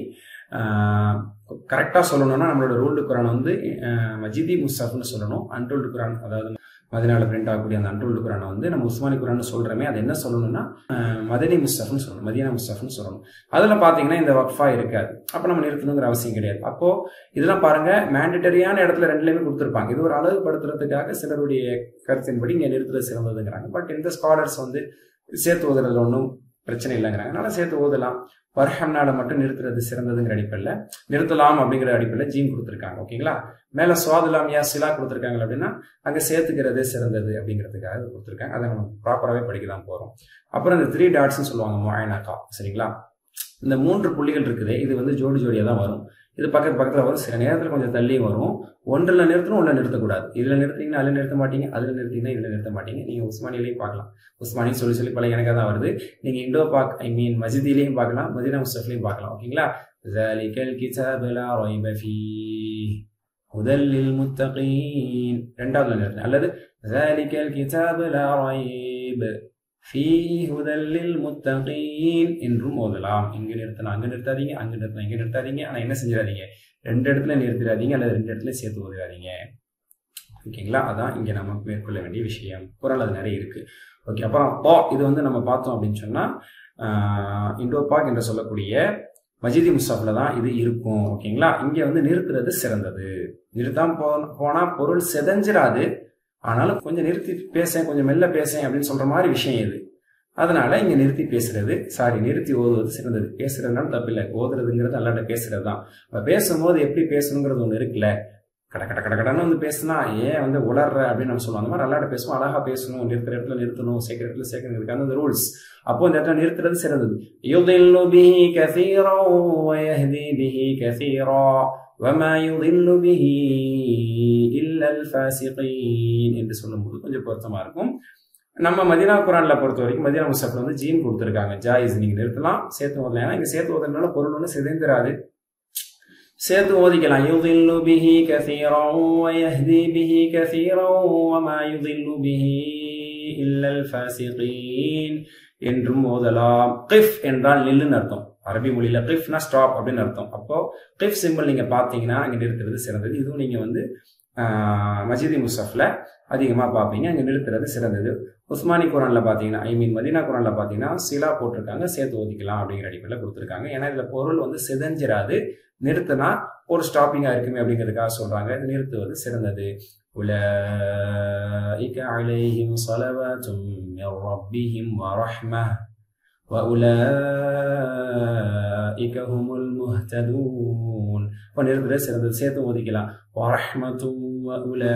கரெக்டா சொல்லணும்னா நம்மளோட ரூல்டு குரான் வந்து மஜிதி முஸ்தஃப்னு சொல்லணும். அன்ரூல்டு குரான், அதாவது மதீனால பிரிண்ட் ஆகக்கூடிய அந்த அன்ரூல்டு குரானை வந்து நம்ம உஸ்மானி குரான் சொல்றமே அது என்ன சொல்லணும்னா மதனி முஸ்தஃப்னு சொல்லணும், மதீனா முஸ்தஃப்னு சொல்லணும். அதுல பாத்தீங்கன்னா இந்த வக்ஃபா இருக்காது. அப்ப நம்ம நிறுத்தணுங்கிற அவசியம் கிடையாது. அப்போ இதெல்லாம் பாருங்க, மேண்டட்டரியான இடத்துல ரெண்டுலயுமே கொடுத்துருப்பாங்க. இது ஒரு அழகுபடுத்துறதுக்காக சிலருடைய கருத்தின்படி இங்க நிறுத்துறது சிறந்ததுங்கிறாங்க. பட் இந்த ஸ்காலர்ஸ் வந்து சேர்த்து ஓதுறது ஒன்றும் பிரச்சனை இல்லைங்கிறாங்க. அதனால சேர்த்து ஓதலாம். வர்ஹம்னால மட்டும் நிறுத்துறது சிறந்ததுங்கிற அடிப்படையில் நிறுத்தலாம் அப்படிங்கிற அடிப்படையில் ஜீன் கொடுத்துருக்காங்க. ஓகேங்களா? மேல சுவாதுலாம் யா சிலா கொடுத்துருக்காங்க அப்படின்னா அங்க சேர்த்துக்கிறதே சிறந்தது அப்படிங்கிறதுக்காக கொடுத்துருக்காங்க. அதை நம்ம ப்ராப்பராகவே படிக்க தான் போறோம். அப்புறம் இந்த த்ரீ டாட்ஸ்ன்னு சொல்லுவாங்க முஆயனாக்கா. சரிங்களா? இந்த மூன்று புள்ளிகள் இருக்குது. இது வந்து ஜோடி ஜோடியா தான் வரும். இது பக்கத்து பக்கத்துல வரும். சில நேரத்தில் கொஞ்சம் தள்ளியும் வரும். ஒன்றுல நிறுத்தணும், ஒன்றுல நிறுத்தக்கூடாது. இதுல நிறுத்திங்கன்னா அதுல நிறுத்த மாட்டீங்க, அதுல நிறுத்திங்கன்னா இதுல நிறுத்த மாட்டீங்க. நீங்க உஸ்மானிலையும் பார்க்கலாம். உஸ்மானி சொல்லி சொல்லி பல எனக்கு தான் வருது. நீங்க இண்டோ பாக் ஐ மீன் மஜிதிலையும் பார்க்கலாம், மதீனா முஸ்தஃப்லையும் பார்க்கலாம். ஓகேங்களா? ஸாலிகல் கிதாபு லா ரைப ஃபீஹ் ஹுதல் லில் முத்தகீன் ரெண்டாவதுல நிறுத்தணும். அல்லது ஸாலிகல் கிதாபு லா ரைப ஃபீஹ் ஹுதல் லில் முத்தகீன் என்றும் ஓதலாம். இங்க நிறுத்தணும், அங்க நிறுத்தாதீங்க, அங்க நிறுத்தணும், இங்க நிறுத்தாதீங்க. ஆனா என்ன செஞ்சிடாதீங்க, ரெண்டு இடத்துல நிறுத்திடாதீங்க அல்லது ரெண்டு இடத்துல சேர்த்து ஓதிடாதீங்க. ஓகேங்களா? அதான் இங்க நம்ம மேற்கொள்ள வேண்டிய விஷயம். குரான்ல அது நிறைய இருக்கு. ஓகே. அப்புறம் பா இது வந்து நம்ம பார்த்தோம் அப்படின்னு சொன்னா இண்டோ பாக் என்று சொல்லக்கூடிய மஜிதி முஸ்தஃப்ல தான் இது இருக்கும். ஓகேங்களா? இங்க வந்து நிறுத்துறது சிறந்தது. நிறுத்தாம போ போனா பொருள் செதஞ்சிராது. ஆனாலும் கொஞ்சம் நிறுத்தி பேச, கொஞ்சம் மெல்ல பேச அப்படின்னு சொல்ற மாதிரி விஷயம் இது. அதனால இங்க நிறுத்தி பேசுறது, சாரி நிறுத்தி ஓதுவது சிறந்தது. பேசுறதுனால தப்பு இல்லை, ஓதுறதுங்கிறது அல்லாட்ட பேசுறது தான். இப்ப பேசும்போது எப்படி பேசணுங்கிறது ஒண்ணு இருக்குல்ல. கட கட கட கடன்னு வந்து பேசுனா ஏன் வந்து உளர்ற அப்படின்னு நம்ம சொல்லுவோம். அந்த மாதிரி அல்லாட்ட பேசுவோம், அழகா பேசணும், நிறுத்துற இடத்துல நிறுத்தணும், சேர்க்கிற இடத்துல சேர்க்கறதுக்கான அந்த ரூல்ஸ். அப்போ இந்த இடத்துல நிறுத்துறது சிறந்தது. யுதில்லு பிஹி கஸீரா வ யஹ்தி பிஹி கஸீரா வமா யுதில்லு பிஹி இல்லல் ஃபாஸிகீன் என்று சொல்லும்போது கொஞ்சம் பொருத்தமா இருக்கும். நம்ம மதீனா குரான்ல பொறுத்த வரைக்கும் மதீனா முஸ்தஃப்ல வந்து ஜீன் கொடுத்துருக்காங்க. ஜாயிஸ், நீங்க நிறுத்தலாம், சேர்த்து ஓதலாம். ஏன்னா இங்க சேர்த்து ஓதுறதுனால பொருள் ஒன்று சிதைந்துராது, சேர்த்து ஓதிக்கலாம். யுதில்லு பிஹி கஸீரா வ யஹ்தி பிஹி கஸீரா வமா யுதில்லு பிஹி இல்லல் ஃபாஸிகீன் என்றும் ஓதலாம். கிஃப் என்றால் நில்லுன்னு அர்த்தம். அரபி மொழியில கிஃப்னா ஸ்டாப் அப்படின்னு அர்த்தம். அப்போ கிஃப் சிம்பிள் நீங்க பாத்தீங்கன்னா அங்க நிறுத்துறது சிறந்தது. இதுவும் நீங்க வந்து மஜிதி முஸ்தஃப்ல அதிகமா பார்ப்பீங்க. அங்க நிறுத்துறது சிறந்தது. உஸ்மானி குரான்ல பாத்தீங்கன்னா ஐ மீன் மதீனா குரான்ல பாத்தீங்கன்னா சிலா போட்டிருக்காங்க, சேர்த்து ஓதிக்கலாம் அப்படிங்கிற அடிப்படையில் கொடுத்துருக்காங்க. ஏன்னா இதுல பொருள் வந்து சிதஞ்சிராது, நிறுத்தினா ஒரு ஸ்டாப்பிங்கா இருக்குமே அப்படிங்கிறதுக்காக சொல்றாங்க. இது நிறுத்துவது சிறந்தது. உலைக அலைஹிம் ஸலவாத்தும் மிர் ரப்பிஹிம் வ ரஹ்மஹ் வ உலைக ஹுமுல் முஹ்ததூன். இப்போ நிறுத்துறது சிறந்தது, சேர்த்து ஓதிக்கலாம். வ ரஹ்மத்தும் வ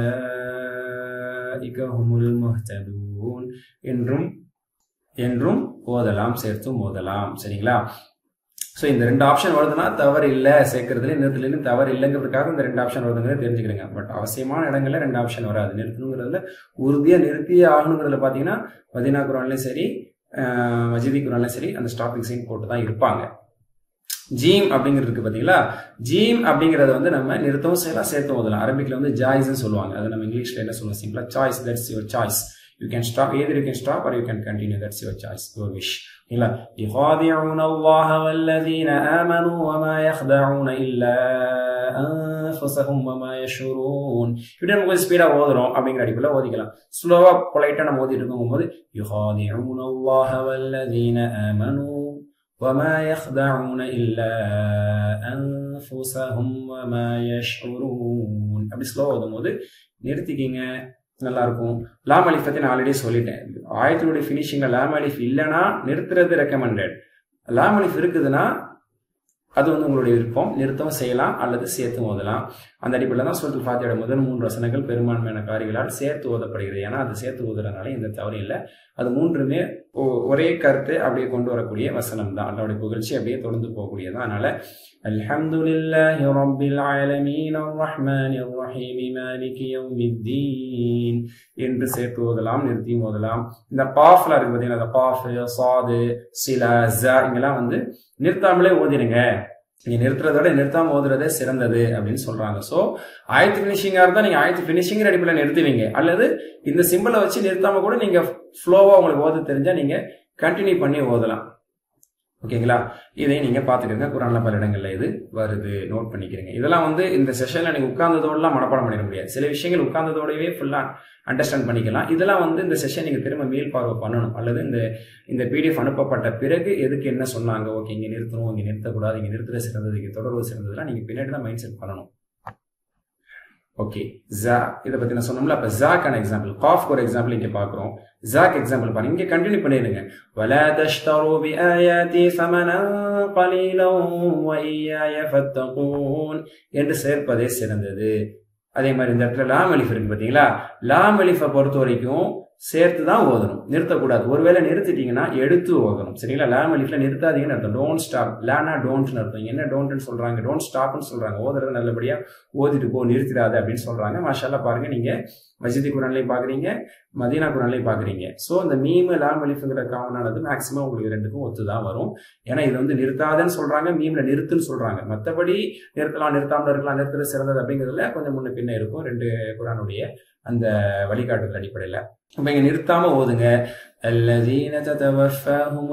உலைக ஹுமுல் முஹ்ததூன் என்றும் என்றும் ஓதலாம், சேர்த்தும் ஓதலாம். சரிங்களா? ஸோ இந்த ரெண்டு ஆப்ஷன் வருதுன்னா தவறு இல்லை, சேர்க்கறதுல நிறுத்தலையும் தவறு இல்லைங்கிறதுக்காக இந்த ரெண்டு ஆப்ஷன் வருதுங்கிறத தெரிஞ்சுக்கிறேங்க. பட் அவசியமான இடங்கள்ல ரெண்டு ஆப்ஷன் வராது. நிறுத்தணுங்கிறதுல உறுதியா நிறுத்தியே ஆகணுங்கிறதுல பாத்தீங்கன்னா மதீனா குரான்லயும் சரி மஜிதி குரான்லயும் சரி அந்த ஸ்டாப்பிங் சைன் போட்டு தான் இருப்பாங்க. ஜீம் அப்படிங்கிறது இருக்கு பாத்தீங்களா, ஜீம் அப்படிங்கறத வந்து நம்ம நிறுத்தவும் செய்யலாம், சேர்த்து ஓதலாம். அரபிக்ல வந்து ஜாய்ஸ்னு சொல்லுவாங்க. அது நம்ம இங்கிலீஷ்ல என்ன சொல்லுவோம் சிம்பிளா, choice. That's your choice. You can stop, either you can stop or you can continue. That's your choice, your wish. இல்ல يخادعون الله والذين آمنوا وما يخدعون إلا أنفسهم وما يشعرون. இப்படி நம்ம கொஞ்சம் ஸ்பீடா ஓதுறோம் அப்படிங்கிற அடிப்படையில் ஓதிக்கலாம். ஸ்லோவா பொலைட்டா நம்ம ஓதிட்டு இருக்கும்போது يخادعون الله والذين آمنوا وما يخدعون إلا أنفسهم وما يشعرون. அப்படி ஸ்லோவா ஓதும்போது நிறுத்திக்கிங்க, நல்லா இருக்கும். லாம் அலிஃப் பத்தி நான் ஆல்ரெடி சொல்லிட்டேன். ஆயத்தினுடைய பினிஷிங்ல லாம் அலிஃப் இல்லைன்னா நிறுத்துறது ரெக்கமெண்டட். லாம் அலிஃப் இருக்குதுன்னா அது வந்து உங்களுடைய விருப்பம், நிறுத்தவும் செய்யலாம் அல்லது சேர்த்து ஓதலாம். அந்த அடிப்படையில் தான் சூரத்துல் ஃபாத்திஹாவோட முதல் மூன்று வசனங்கள் பெரும்பான்மையான காரிகளால் சேர்த்து ஓதப்படுகிறது. ஏன்னா அது சேர்த்து ஓதுறதுனால எந்த தவறும் இல்லை. அது மூன்றுமே ஒரே கருத்து அப்படியே கொண்டு வரக்கூடிய வசனம் தான். அல்லாஹ்வுடைய புகழ்ச்சி அப்படியே தொடர்ந்து போகக்கூடியதான். அதனால அல்ஹம்துலில்லாஹி ரப்பில் ஆலமீன் அர்ரஹ்மானிர் ரஹீம் மாலிகி யௌமித்தீன் என்று சேர்த்து ஓதலாம், நிறுத்தியும் ஓதலாம். இந்த காஃப்ல இருக்கு பாத்தீங்கன்னா, அந்த காஃப், சாது, சிலா, ஜா இங்கெல்லாம் வந்து நிறுத்தாமலே ஓதிடுங்க. நீங்க நிறுத்துறதோட நிறுத்தாம ஓதுறதே சிறந்தது அப்படின்னு சொல்றாங்க. சோ ஆயத்து பினிஷிங்கா இருந்தா நீங்க ஆயத்து பினிஷிங் அடிப்படையில் நிறுத்துவீங்க, அல்லது இந்த சிம்பிளை வச்சு நிறுத்தாம கூட நீங்க ஃப்ளோவா உங்களுக்கு ஓத தெரிஞ்சா நீங்க கண்டினியூ பண்ணி ஓதலாம். ஓகேங்களா? இதை நீங்க பாத்துக்கோங்க. குர்ஆன்ல பல இடங்கள்ல இது வருது, நோட் பண்ணிக்கிறீங்க. இதெல்லாம் வந்து இந்த செஷன்ல நீங்க உட்கார்ந்ததோடலாம் மனப்பாடம் பண்ணிட முடியாது. சில விஷயங்கள் உட்கார்ந்ததோடவே ஃபுல்லா அண்டர்ஸ்டாண்ட் பண்ணிக்கலாம். இதெல்லாம் வந்து இந்த செஷன் நீங்க திரும்ப மீள் பார்வை பண்ணணும், அல்லது இந்த இந்த பிடிஎஃப் அனுப்பப்பட்ட பிறகு எதுக்கு என்ன சொன்னாங்க, ஓகே இங்க நிறுத்தணும், இங்க நிறுத்தக்கூடாது, இங்க நிறுத்துறது சிறந்தது, இங்க தொடர்வது சிறந்ததுலாம் நீங்க பின்னாடி தான் மைண்ட் செட் பண்ணணும். ஓகே, ஜா இதை பத்தி நான் சொன்னோம்ல, அப்ப ஜாக்கான எக்ஸாம்பிள், காஃப்க்கு ஒரு எக்ஸாம்பிள் இங்க பாக்குறோம். ஜாக் எக்ஸாம்பிள் பாருங்க, இங்க கண்டினியூ பண்ணிடுங்க. வலா தஷ்தரு பிஆயாதி ஸமனன் கலீலன் வஇய்யாய ஃபத்தகூன் என்று சேர்ப்பதே சிறந்தது. அதே மாதிரி இந்த இடத்துல லாம் அலிஃப் இருக்கு பாத்தீங்களா, லாம் அலிஃபை பொறுத்த வரைக்கும் சேர்த்து தான் ஓதணும், நிறுத்தக்கூடாது. ஒருவேளை நிறுத்திட்டீங்கன்னா எடுத்து ஓதணும். சரிங்களா? லாம் அலிஃப்ல நிறுத்தாதீங்கன்னு அர்த்தம். டோன்ட் ஸ்டாப், லானா டோன்ட்னு அர்த்தம். என்ன டோன்ட்னு சொல்றாங்க, டோன்ட் ஸ்டாப்னு சொல்றாங்க. ஓதுறது நல்லபடியா ஓதிட்டு போ, நிறுத்திடாது அப்படின்னு சொல்றாங்க. மாஷாஅல்லாஹ் பாருங்க, நீங்க மஜிதி குரான்லையும் பாக்குறீங்க, மதீனா குரான்லையும் பாக்குறீங்க. சோ இந்த மீம் லாம் அலிஃப்ங்கிற காமனானது மேக்சிமம் உங்களுக்கு ரெண்டுக்கும் ஒத்துதான் வரும். ஏன்னா இது வந்து நிறுத்தாதன்னு சொல்றாங்க, மீம்ல நிறுத்துன்னு சொல்றாங்க. மற்றபடி நிறுத்தலாம், நிறுத்தாமல் இருக்கலாம், நிறுத்துறது சிறந்தது அப்படிங்கிறதுல கொஞ்சம் முன்ன பின்ன இருக்கும் ரெண்டு குரானுடைய அந்த வழிகாட்டுதல் அடிப்படையில. அப்ப இங்க நிறுத்தாம ஓதுங்க. الذين تتوفاهم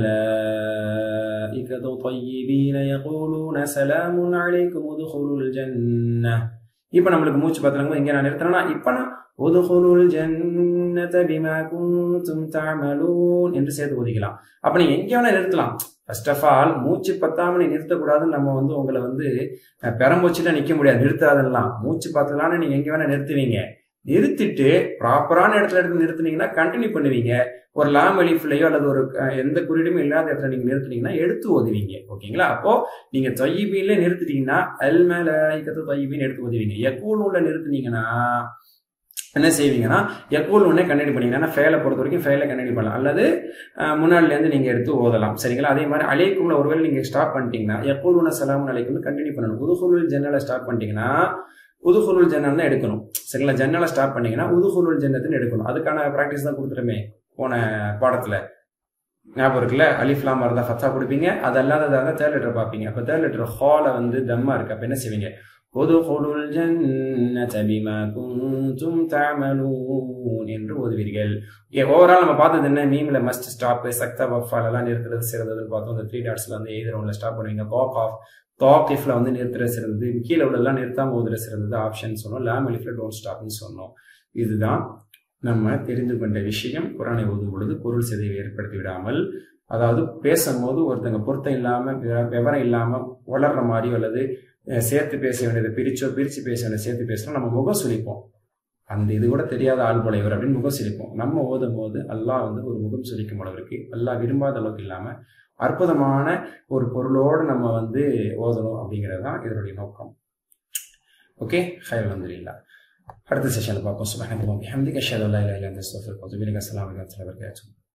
الملائكة طيبين يقولون سلام عليكم ادخلوا الجنة. இப்ப நம்மளுக்கு மூச்சு பத்தலங்க இங்க நான் நிறுத்தினா, இப்ப நான் ادخلوا الجنة بما كنتم تعملون என்று சேர்த்து ஓதிக்கலாம். அப்ப நீங்க எங்க வேணா நிறுத்தலாம். ஃபர்ஸ்ட் ஆஃப் ஆல் மூச்சு பத்தாம நீ நிறுத்தக்கூடாதுன்னு நம்ம வந்து உங்களை வந்து பெரம்பூச்சுட்டா நிக்க முடியாது, நிறுத்தாதெல்லாம். மூச்சு பத்தலான்னு நீங்க எங்க வேணா நிறுத்துவீங்க. நிறுத்திட்டு ப்ராப்பரான இடத்துல எடுத்து நிறுத்தினீங்கன்னா கண்டினியூ பண்ணுவீங்க. ஒரு லாம் அலிஃப்லயோ அல்லது ஒரு எந்த குறியீடுமே இல்லாத இடத்துல நீங்க நிறுத்தினீங்கன்னா எடுத்து ஓதுவீங்க. ஓகேங்களா? அப்போ நீங்க தொய்யீபின்ல நிறுத்திட்டீங்கன்னா அல் மலாயிகத்து தொய்யீபின் எடுத்து ஓதுவீங்க. யகூல் உள்ள நிறுத்தினீங்கன்னா என்ன செய்வீங்கன்னா யகூல் உடனே கண்டினியூ பண்ணீங்கன்னா ஃபேலை பொறுத்த வரைக்கும் ஃபேலை கண்டினியூ பண்ணலாம், அல்லது முன்னாடில இருந்து நீங்க எடுத்து ஓதலாம். சரிங்களா? அதே மாதிரி அலைக்கும்ல ஒருவேளை நீங்க ஸ்டாப் பண்ணிட்டீங்கன்னா யகூல் உன சலாமுன் அலைக்கும் கண்டினியூ பண்ணணும். உதுகுலுல் ஜன்னலை ஸ்டாப் பண்ணிட்டீங்கன்னா உதுகுலுல் ஜன்னல் தான் எடுக்கணும். சரிங்களா? ஜன்னலை ஸ்டாப் பண்ணீங்கன்னா உதுகுலுல் ஜன்னத்துன்னு எடுக்கணும். அதுக்கான பிராக்டிஸ் தான் கொடுத்துருமே போன பாடத்துல, ஞாபகம் இருக்குல்ல? அலிஃப்லாம் இருந்தா ஃபத்தா கொடுப்பீங்க, அது அல்லாததாக இருந்தா தேர்ட் லெட்டர் பார்ப்பீங்க. அப்ப தேர்ட் லெட்டர் ஹால வந்து தம்மா இருக்கு. அப்ப என்ன செய்வீங்க, உதுகுலுல் ஜன்னத பிமா குன்தும் தஅமலூன் என்று ஓதுவீர்கள். ஓவரால் நம்ம பார்த்தது என்ன, மீம்ல மஸ்ட் ஸ்டாப், சக்தா வஃபால் எல்லாம் நிறுத்துறது சிறந்ததுன்னு பார்த்தோம். இந்த த்ரீ டாட்ஸ்ல வந்து எய்தர் ஒன்ல ஸ்டாப் பண்ணுவீங்க. காக் ஆஃப் தாக்கிஃப்ல வந்து நிறுத்துறது சிறந்தது, கீழே உள்ளதெல்லாம் நிறுத்தாம ஓதுற சிறந்தது ஆப்ஷன் சொன்னோம். லாம் அலிஃப்ல டோன்ட் ஸ்டாப்னு சொன்னோம். இதுதான் நம்ம தெரிந்து கொண்ட விஷயம். குர்ஆனை ஓதும் பொழுது பொருள் சிதைவை ஏற்படுத்தி விடாமல், அதாவது பேசும்போது ஒருத்தங்க பொருத்தம் இல்லாம விவரம் இல்லாம வளர்ற மாதிரி அல்லது சேர்த்து பேச வேண்டியதை பிரிச்சோ பிரிச்சு பேச வேண்டியதை சேர்த்து பேசுறோம். நம்ம முகம் சுழிப்போம், அந்த இது கூட தெரியாத ஆள் போல இவர் அப்படின்னு முகம் சுழிப்போம். நம்ம ஓதும் போது அல்லாஹ் வந்து ஒரு முகம் சுழிக்கும் அளவிற்கு, அல்லாஹ் விரும்பாத அளவுக்கு இல்லாம அற்புதமான ஒரு பொருளோடு நம்ம வந்து ஓதணும் அப்படிங்கிறது தான் இதனுடைய நோக்கம். ஓகே, ஹைர் அல்ஹம்துலில்லாஹ். அடுத்த செஷன்ல பார்ப்போம். சுப்ஹானல்லாஹி வ பிஹம்திஹி அஷ்ஹது அல்லா இலாஹா இல்லா அன்த அஸ்தக்ஃபிருக வ அத்தூபு இலைக். அஸ்ஸலாமு அலைக்கும் வரஹ்மத்துல்லாஹி வ பரகாத்துஹு.